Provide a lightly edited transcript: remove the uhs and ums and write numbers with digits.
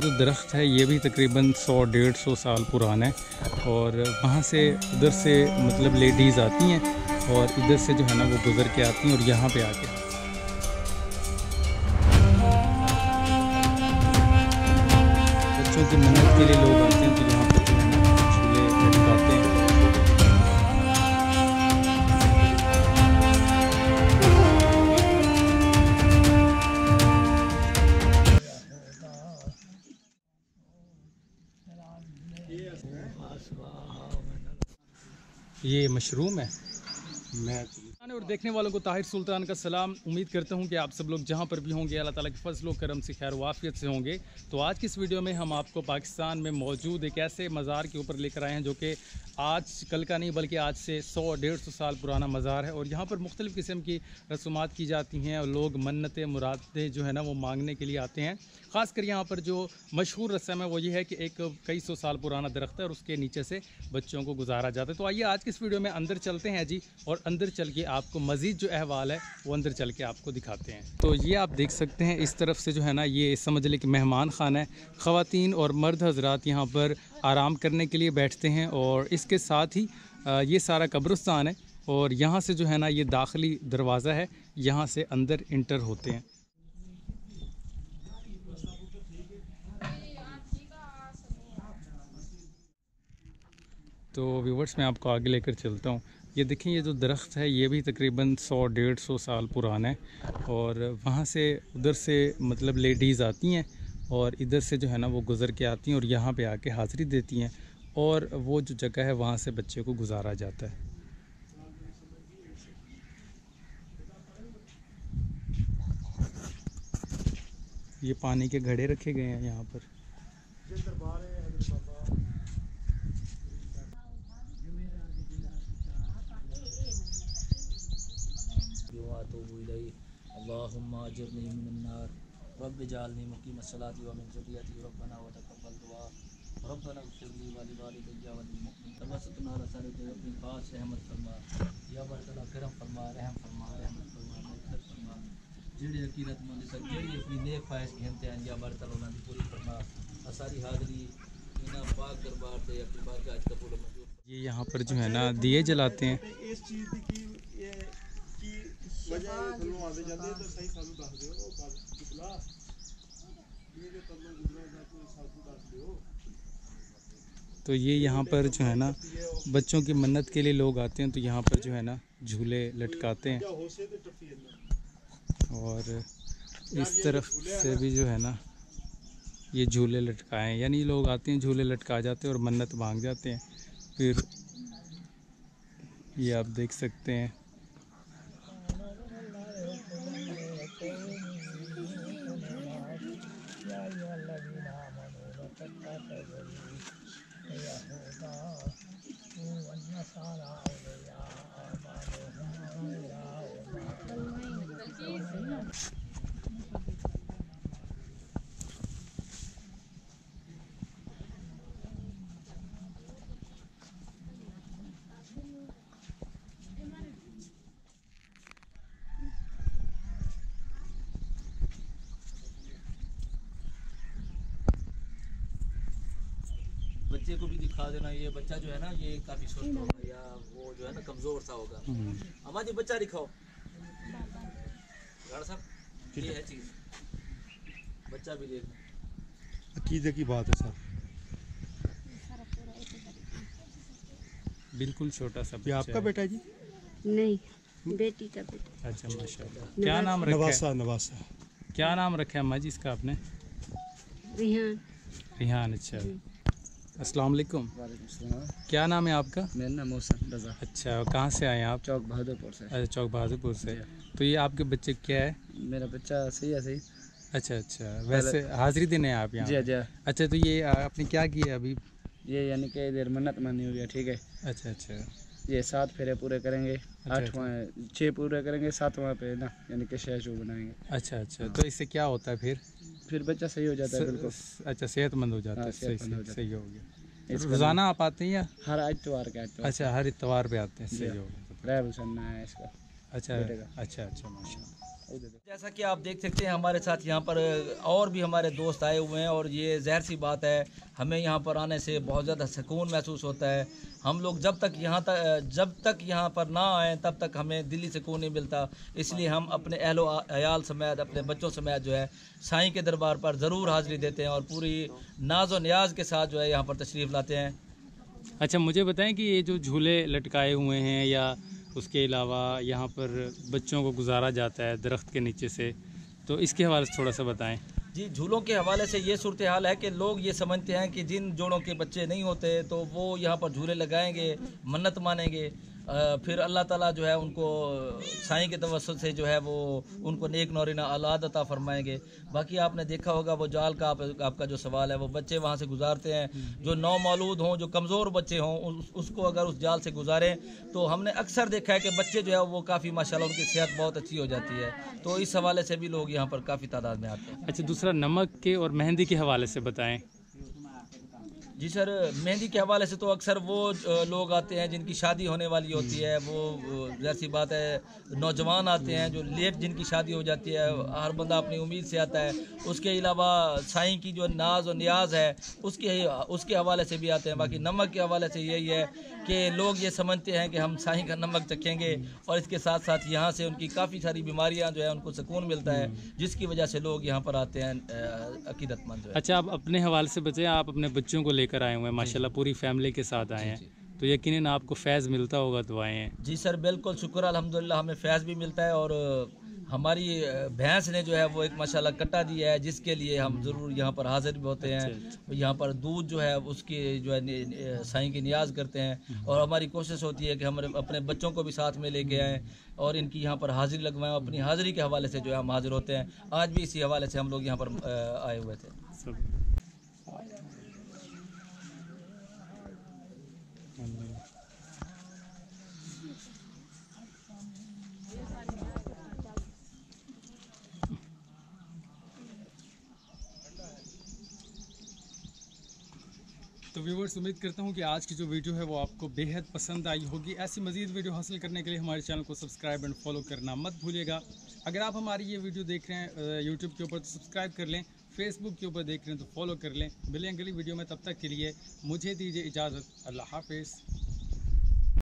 जो दरख्त है ये भी तकरीबन 100-150 साल पुराना है और वहाँ से उधर से मतलब लेडीज़ आती हैं और इधर से जो है ना वो गुज़र के आती हैं और यहाँ पे आके बच्चों की मन्नत के लिए लोग आते हैं तो यहाँ पर जो है ना झूले लटकाते हैं। ये मशरूम है। मैं और देखने वालों को ताहिर सुल्तान का सलाम। उम्मीद करता हूँ कि आप सब लोग जहाँ पर भी होंगे अल्लाह ताला के फजल व करम से खैर वाफियत से होंगे। तो आज की इस वीडियो में हम आपको पाकिस्तान में मौजूद एक ऐसे मज़ार के ऊपर लेकर आए हैं जो कि आज कल का नहीं बल्कि आज से 100-150 साल पुराना मज़ार है और यहाँ पर मुख्तलिफ़ किस्म की रसूमात की जाती हैं और लोग मन्नतें मुरादें जो है ना वो मांगने के लिए आते हैं। ख़ासकर यहाँ पर जो मशहूर रस्म है वो ये है कि एक कई सौ साल पुराना दरख्त है और उसके नीचे से बच्चों को गुजारा जाता है। तो आइए आज की इस वीडियो में अंदर चलते हैं जी और अंदर चल के आपको मज़ीद जो अहवाल है वो अंदर चल के आपको दिखाते हैं। तो ये आप देख सकते हैं इस तरफ से जो है ना ये समझ लें कि मेहमान खाना है। ख़वातीन और मर्द हजरात यहाँ पर आराम करने के लिए बैठते हैं और इसके साथ ही ये सारा कब्रिस्तान है और यहाँ से जो है ना ये दाखिली दरवाज़ा है, यहाँ से अंदर इंटर होते हैं। तो व्यूवर्स मैं आपको आगे लेकर चलता हूँ। ये देखें ये जो दरख्त है ये भी तकरीबन 100-150 साल पुराना है और वहाँ से उधर से मतलब लेडीज़ आती हैं और इधर से जो है ना वो गुज़र के आती हैं और यहाँ पे आके हाज़िरी देती हैं और वो जो जगह है वहाँ से बच्चे को गुजारा जाता है। ये पानी के घड़े रखे गए हैं यहाँ पर। अल्लाहुम्मा अजिरनी मिनन नार रब्बि जालनी मुकीमस्सलाति व मिन ज़ुर्रिय्यति रब्बना व तक़ब्बल दुआ रब्बना इग़फिर ली व लिवालिदैया व लिल-मुमिनीन तवस्सतना रसूल अपनी खास रहमत फरमा या बरतला करम फरमा रहम फरमा रहमत फरमा मग़फ़िरत फरमा जेड़ी अकीदतमंद तक जेड़ी अपनी नेक ख्वाहिश कहते हैं या बरतला उन्हां दी पूरी फरमा सारी हाज़री इना पाक दरबार से अपनी बारगाह च कबूल मंजूर। ये यहाँ पर जो है ना दिए जलाते हैं। इस चीज़ की वजह आते जाते तो सही सालू दस दियो पिछला ये जो तब लोग गुजरा जाते सालू दस दियो। तो ये यहाँ पर जो है ना बच्चों की मन्नत के लिए लोग आते हैं तो यहाँ पर जो है ना झूले लटकाते हैं और इस तरफ से भी जो है ना ये झूले लटकाए हैं, यानी लोग आते हैं झूले लटका जाते हैं और मन्नत मांग जाते हैं। फिर ये आप देख सकते हैं बच्चे को भी दिखा देना। ये बच्चा जो है ना ये काफी सुस्त होगा या वो जो है ना कमजोर सा होगा। अम्मा जी बच्चा दिखाओ साहब, ये है चीज बच्चा भी देखना। अकीदे की बात है सर, बिल्कुल छोटा सा। ये आपका बेटा जी? नहीं, बेटी का बेटा। अच्छा माशाल्लाह। क्या नाम रखा है? नवासा। क्या नाम रखा है अम्मा जी इसका आपने? रिहान। रिहान। अच्छा, अस्सलाम वालेकुम। क्या नाम है आपका? मेरा नाम मौसम रजा। अच्छा, कहाँ से आए हैं आप? चौक बहादुरपुर से। अच्छा, चौक बहादुरपुर से। तो ये आपके बच्चे क्या है? मेरा बच्चा सही है। सही। अच्छा, वैसे हाजिरी देने हैं आप यहाँ? जी। अच्छा, तो ये आपने क्या किया अभी? ये यानी कि इधर मन्नत मानी हुई है। ठीक है। अच्छा। ये 7 फेरे पूरे करेंगे। 6 पूरे करेंगे, 7वां पे ना यानी कि शहशू बनाएंगे। अच्छा, तो इससे क्या होता है फिर बच्चा सही हो जाता है बिल्कुल। अच्छा, सेहतमंद हो जाता है। सही हो गया। रोज़ाना आप आते हैं या हर इतवार का? अच्छा, हर इतवार पे आते हैं। सही हो गया। है इसका। अच्छा माशाल्लाह। जैसा कि आप देख सकते हैं हमारे साथ यहाँ पर और भी हमारे दोस्त आए हुए हैं, और ये ज़ाहिर सी बात है हमें यहाँ पर आने से बहुत ज़्यादा सुकून महसूस होता है। हम लोग जब तक यहाँ पर ना आएँ तब तक हमें दिली सुकून नहीं मिलता, इसलिए हम अपने अहलो अयाल समेत अपने बच्चों समेत जो है साईं के दरबार पर ज़रूर हाज़िरी देते हैं और पूरी नाज और न्याज के साथ जो है यहाँ पर तशरीफ़ लाते हैं। अच्छा, मुझे बताएं कि ये जो झूले लटकाए हुए हैं या उसके अलावा यहाँ पर बच्चों को गुजारा जाता है दरख्त के नीचे से, तो इसके हवाले से थोड़ा सा बताएं। जी, झूलों के हवाले से ये सूरत हाल है कि लोग ये समझते हैं कि जिन जोड़ों के बच्चे नहीं होते तो वो यहाँ पर झूले लगाएंगे, मन्नत मानेंगे, फिर अल्लाह ताला जो है उनको साईं के तवस्सुल से जो है वो उनको नेक नौरीना औलाद अता फरमाएंगे। बाकी आपने देखा होगा वो जाल का आपका जो सवाल है, वो बच्चे वहाँ से गुजारते हैं, जो नौमौलूद हों, जो कमज़ोर बच्चे हों, उसको अगर उस जाल से गुजारें तो हमने अक्सर देखा है कि बच्चे जो है वो काफ़ी माशाल्लाह उनकी सेहत बहुत अच्छी हो जाती है। तो इस हवाले से भी लोग यहाँ पर काफ़ी तादाद में आते हैं। अच्छा, दूसरा नमक के और मेहंदी के हवाले से बताएं। जी सर, मेहंदी के हवाले से तो अक्सर वो लोग आते हैं जिनकी शादी होने वाली होती है, वो जैसी बात है नौजवान आते हैं जो लेट जिनकी शादी हो जाती है, हर बंदा अपनी उम्मीद से आता है। उसके अलावा साईं की जो नाज और नियाज है उसके हवाले से भी आते हैं। बाकी नमक के हवाले से यही है कि लोग ये समझते हैं कि हम साईं का नमक चखेंगे, और इसके साथ साथ यहाँ से उनकी काफ़ी सारी बीमारियाँ जो है उनको सुकून मिलता है, जिसकी वजह से लोग यहाँ पर आते हैं अकीदतमंद जो है। अच्छा, आप अपने हवाले से बताएं। आप अपने बच्चों को लेकर आए हुए हैं, माशाल्लाह पूरी फैमिली के साथ आए हैं, तो यकीनन आपको फैज़ मिलता होगा, दुआएं हैं। जी सर, बिल्कुल शुक्र अल्हम्दुलिल्लाह, हमें फैज़ भी मिलता है, और हमारी भैंस ने जो है वो एक माशाल्लाह कट्टा दिया है जिसके लिए हम ज़रूर यहाँ पर हाजिर भी होते हैं। यहाँ पर दूध जो है उसकी जो है साईं की नियाज करते हैं, और हमारी कोशिश होती है कि हम अपने बच्चों को भी साथ में लेके आएँ और इनकी यहाँ पर हाजिरी लगवाएं। अपनी हाजिरी के हवाले से जो है हम हाजिर होते हैं। आज भी इसी हवाले से हम लोग यहाँ पर आए हुए थे। तो व्यूवर्स, उम्मीद करता हूँ कि आज की जो वीडियो है वो आपको बेहद पसंद आई होगी। ऐसी मज़ीद वीडियो हासिल करने के लिए हमारे चैनल को सब्सक्राइब एंड फॉलो करना मत भूलिएगा। अगर आप हमारी ये वीडियो देख रहे हैं यूट्यूब के ऊपर तो सब्सक्राइब कर लें, फेसबुक के ऊपर देख रहे हैं तो फॉलो कर लें। मिलेंगे अगली वीडियो में, तब तक के लिए मुझे दीजिए इजाज़त। अल्लाह हाफिज़।